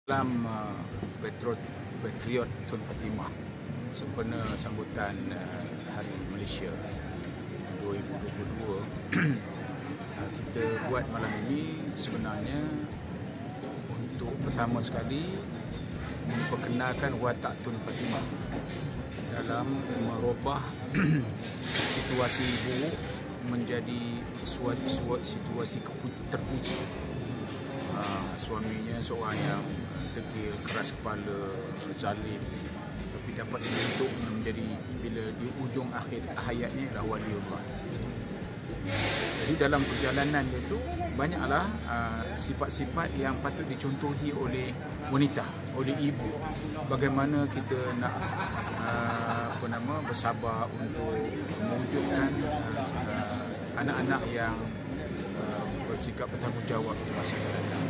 Dalam Patriot Tun Fatimah sempena sambutan Hari Malaysia 2022, kita buat malam ini sebenarnya untuk pertama sekali memperkenalkan watak Tun Fatimah dalam merubah situasi buruk menjadi situasi terpuji. Suaminya seorang yang degil, keras kepala, zalim, tapi dapat dibentuknya menjadi, bila di ujung akhir hayatnya adalah waliullah. Jadi dalam perjalanan dia itu banyaklah sifat-sifat yang patut dicontohi oleh wanita, oleh ibu. Bagaimana kita nak bersabar untuk mewujudkan anak-anak yang bersikap bertanggungjawab di masa yang datang.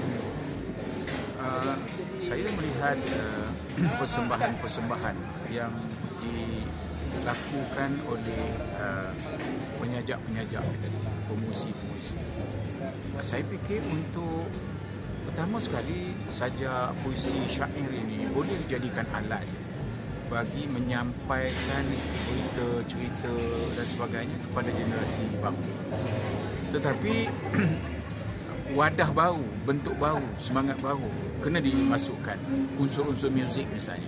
Saya melihat persembahan-persembahan yang dilakukan oleh penyajak-penyajak, pemuisi-pemuisi. Saya fikir untuk pertama sekali saja puisi syair ini boleh dijadikan alat bagi menyampaikan cerita-cerita dan sebagainya kepada generasi baru. Tetapi wadah baru, bentuk baru, semangat baru kena dimasukkan, unsur-unsur muzik misalnya.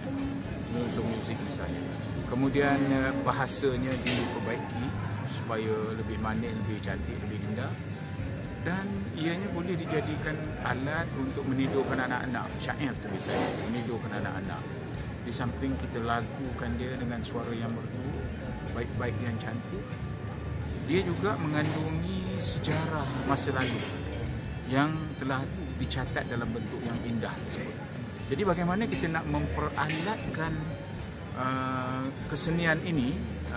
Kemudian bahasanya diperbaiki supaya lebih manis, lebih cantik, lebih indah. Dan ianya boleh dijadikan alat untuk menidurkan anak-anak. Syair tu misalnya, menidurkan anak-anak. Di samping kita lagukan dia dengan suara yang merdu, baik-baik yang cantik, dia juga mengandungi sejarah masa lalu yang telah dicatat dalam bentuk yang indah tersebut. Jadi bagaimana kita nak memperalatkan kesenian ini,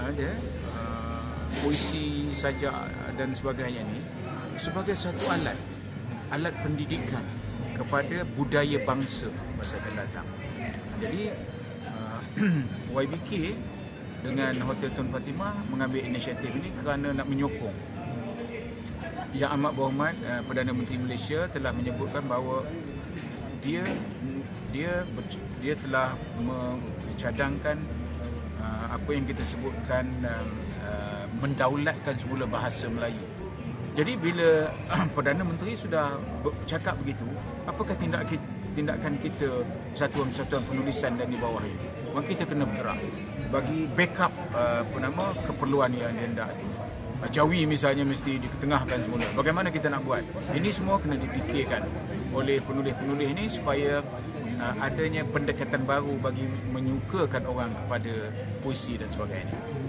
puisi, sajak dan sebagainya ini sebagai satu alat pendidikan kepada budaya bangsa masa akan datang. Jadi YBK dengan Hotel Tun Fatimah mengambil inisiatif ini kerana nak menyokong. Yang amat berhormat Perdana Menteri Malaysia telah menyebutkan bahawa dia telah mencadangkan apa yang kita sebutkan mendaulatkan semula bahasa Melayu. Jadi bila Perdana Menteri sudah cakap begitu, apakah tindakan kita persatuan-persatuan penulisan dan di bawahnya? Maka kita kena bergerak bagi backup keperluan yang hendak itu. Jawi misalnya mesti diketengahkan semula. Bagaimana kita nak buat? Ini semua kena dipikirkan oleh penulis-penulis ini supaya adanya pendekatan baru bagi menyukakan orang kepada puisi dan sebagainya.